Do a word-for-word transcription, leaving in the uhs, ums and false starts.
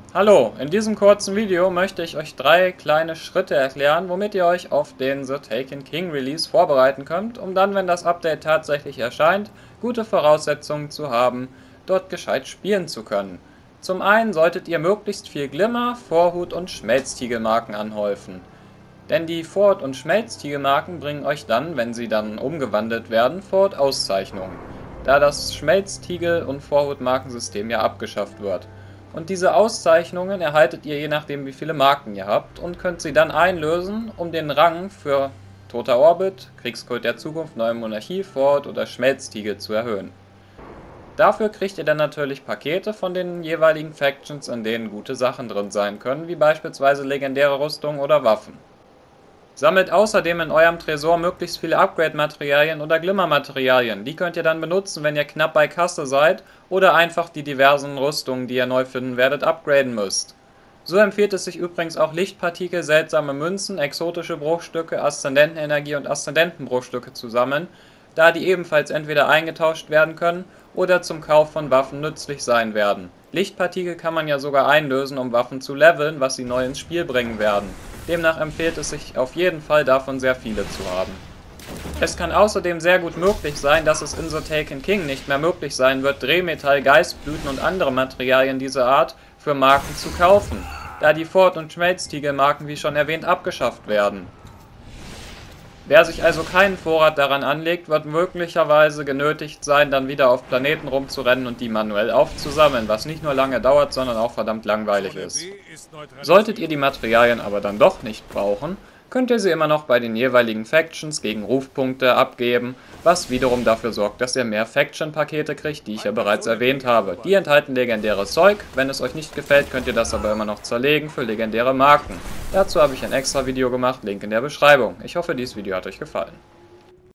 Hallo, in diesem kurzen Video möchte ich euch drei kleine Schritte erklären, womit ihr euch auf den The Taken King Release vorbereiten könnt, um dann, wenn das Update tatsächlich erscheint, gute Voraussetzungen zu haben, dort gescheit spielen zu können. Zum einen solltet ihr möglichst viel Glimmer, Vorhut und Schmelztiegelmarken anhäufen. Denn die Vorhut- und Schmelztiegelmarken bringen euch dann, wenn sie dann umgewandelt werden, Vorhut-Auszeichnungen, da das Schmelztiegel- und Vorhut-Markensystem ja abgeschafft wird. Und diese Auszeichnungen erhaltet ihr je nachdem, wie viele Marken ihr habt, und könnt sie dann einlösen, um den Rang für Toter Orbit, Kriegskult der Zukunft, Neue Monarchie, Vorhut oder Schmelztiegel zu erhöhen. Dafür kriegt ihr dann natürlich Pakete von den jeweiligen Factions, in denen gute Sachen drin sein können, wie beispielsweise legendäre Rüstungen oder Waffen. Sammelt außerdem in eurem Tresor möglichst viele Upgrade-Materialien oder Glimmer-Materialien. Die könnt ihr dann benutzen, wenn ihr knapp bei Kasse seid oder einfach die diversen Rüstungen, die ihr neu finden werdet, upgraden müsst. So empfiehlt es sich übrigens auch Lichtpartikel, seltsame Münzen, exotische Bruchstücke, Aszendentenenergie und Aszendentenbruchstücke zu sammeln, da die ebenfalls entweder eingetauscht werden können oder zum Kauf von Waffen nützlich sein werden. Lichtpartikel kann man ja sogar einlösen, um Waffen zu leveln, was sie neu ins Spiel bringen werden. Demnach empfiehlt es sich auf jeden Fall davon sehr viele zu haben. Es kann außerdem sehr gut möglich sein, dass es in The Taken King nicht mehr möglich sein wird, Drehmetall, Geistblüten und andere Materialien dieser Art für Marken zu kaufen, da die Vorhut- und Schmelztiegelmarken wie schon erwähnt abgeschafft werden. Wer sich also keinen Vorrat daran anlegt, wird möglicherweise genötigt sein, dann wieder auf Planeten rumzurennen und die manuell aufzusammeln, was nicht nur lange dauert, sondern auch verdammt langweilig ist. Solltet ihr die Materialien aber dann doch nicht brauchen, könnt ihr sie immer noch bei den jeweiligen Factions gegen Rufpunkte abgeben, was wiederum dafür sorgt, dass ihr mehr Faction-Pakete kriegt, die ich ja bereits erwähnt habe. Die enthalten legendäres Zeug, wenn es euch nicht gefällt, könnt ihr das aber immer noch zerlegen für legendäre Marken. Dazu habe ich ein extra Video gemacht, Link in der Beschreibung. Ich hoffe, dieses Video hat euch gefallen.